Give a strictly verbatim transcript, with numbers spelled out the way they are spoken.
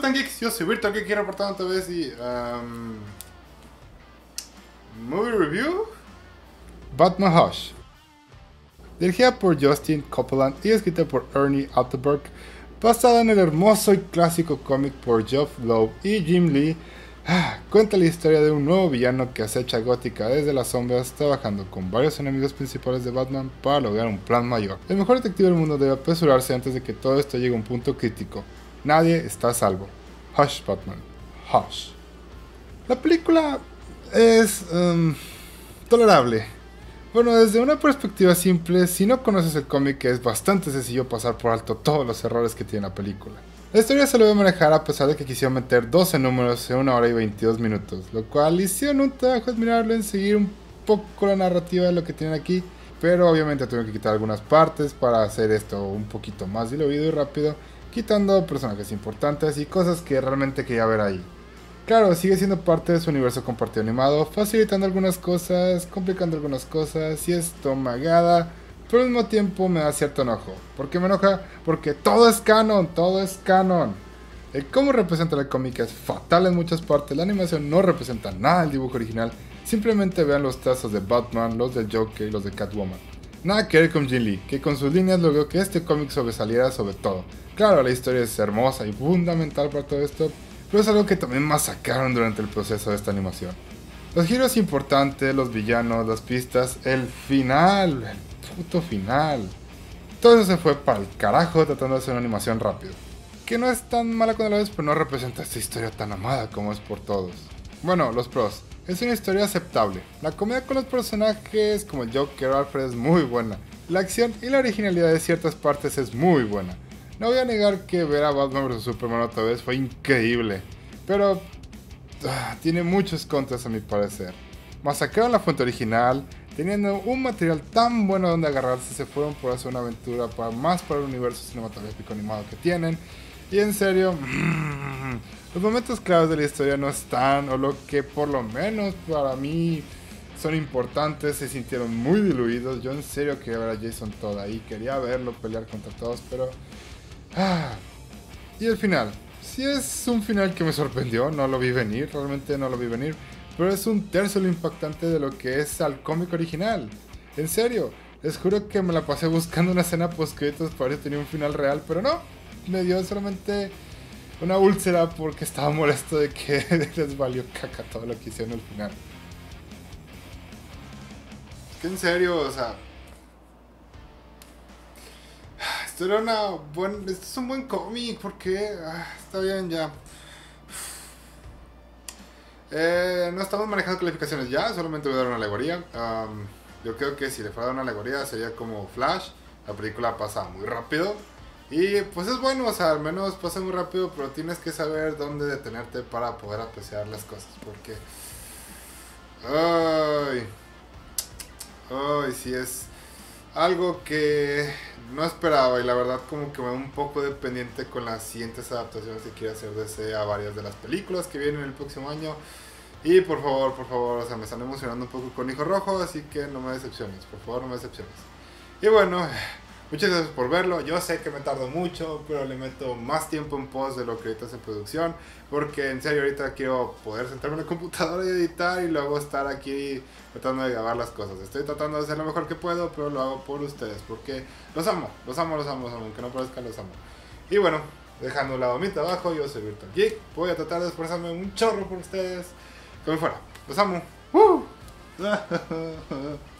están, geeks? Yo soy Virtual Geek, reportando otra vez y... Um, movie review? Batman Hush. Dirigida por Justin Copeland y escrita por Ernie Altenberg, basada en el hermoso y clásico cómic por Geoff Lowe y Jim Lee, cuenta la historia de un nuevo villano que acecha a Gótica desde las sombras, trabajando con varios enemigos principales de Batman para lograr un plan mayor. El mejor detective del mundo debe apresurarse antes de que todo esto llegue a un punto crítico. Nadie está a salvo. Hush, Batman. Hush. La película es um, tolerable. Bueno, desde una perspectiva simple, si no conoces el cómic es bastante sencillo pasar por alto todos los errores que tiene la película. La historia se lo debe manejar a pesar de que quisieron meter doce números en una hora y veintidós minutos, lo cual hicieron un trabajo admirable en seguir un poco la narrativa de lo que tienen aquí, pero obviamente tuvieron que quitar algunas partes para hacer esto un poquito más diluido y rápido, quitando personajes importantes y cosas que realmente quería ver ahí. Claro, sigue siendo parte de su universo compartido animado, facilitando algunas cosas, complicando algunas cosas, y esto me agrada, pero al mismo tiempo me da cierto enojo. ¿Por qué me enoja? Porque todo es canon, todo es canon. El cómo representa el cómic es fatal en muchas partes, la animación no representa nada del dibujo original, simplemente vean los trazos de Batman, los del Joker y los de Catwoman. Nada que ver con Jim Lee, que con sus líneas logró que este cómic sobresaliera sobre todo. Claro, la historia es hermosa y fundamental para todo esto, pero es algo que también masacraron durante el proceso de esta animación. Los giros importantes, los villanos, las pistas, el final, el puto final. Todo eso se fue para el carajo tratando de hacer una animación rápido. Que no es tan mala cuando la ves, pero no representa esta historia tan amada como es por todos. Bueno, los pros. Es una historia aceptable. La comedia con los personajes como el Joker o Alfred es muy buena. La acción y la originalidad de ciertas partes es muy buena. No voy a negar que ver a Batman versus. Superman otra vez fue increíble, pero uh, tiene muchos contras a mi parecer. Masacraron la fuente original, teniendo un material tan bueno donde agarrarse, se fueron por hacer una aventura para, más para el universo cinematográfico animado que tienen. Y en serio, mmm, los momentos claves de la historia no están, o lo que por lo menos para mí son importantes, se sintieron muy diluidos. Yo en serio quería ver a Jason Todd ahí, quería verlo pelear contra todos, pero... Ah. Y el final, sí es un final que me sorprendió, no lo vi venir, realmente no lo vi venir, pero es un tercio lo impactante de lo que es al cómic original. En serio, les juro que me la pasé buscando una escena post-créditos para ver si tenía un final real, pero no, me dio solamente una úlcera porque estaba molesto de que les valió caca todo lo que hicieron al final. Es que en serio, o sea... Esto era una buen, esto es un buen cómic, porque ah, está bien ya. Eh, no estamos manejando calificaciones ya, solamente voy a dar una alegoría. Um, yo creo que si le fuera a dar una alegoría sería como Flash. La película pasa muy rápido y pues es bueno, o sea, al menos pasa muy rápido, pero tienes que saber dónde detenerte para poder apreciar las cosas, porque... Ay, ay, sí es algo que no esperaba, y la verdad como que me da un poco dependiente con las siguientes adaptaciones que quiere hacer D C a varias de las películas que vienen el próximo año. Y por favor, por favor, o sea, me están emocionando un poco con Hijo Rojo, así que no me decepciones, por favor no me decepciones. Y bueno, muchas gracias por verlo. Yo sé que me tardo mucho, pero le meto más tiempo en post de lo que ahorita es en producción, porque en serio ahorita quiero poder sentarme en la computadora y editar y luego estar aquí tratando de grabar las cosas. Estoy tratando de hacer lo mejor que puedo, pero lo hago por ustedes, porque los amo, los amo, los amo, los amo, aunque no parezca, los amo. Y bueno, dejando a un lado mi trabajo, yo soy Virtual Geek, voy a tratar de esforzarme un chorro por ustedes, como fuera. Los amo. ¡Uh!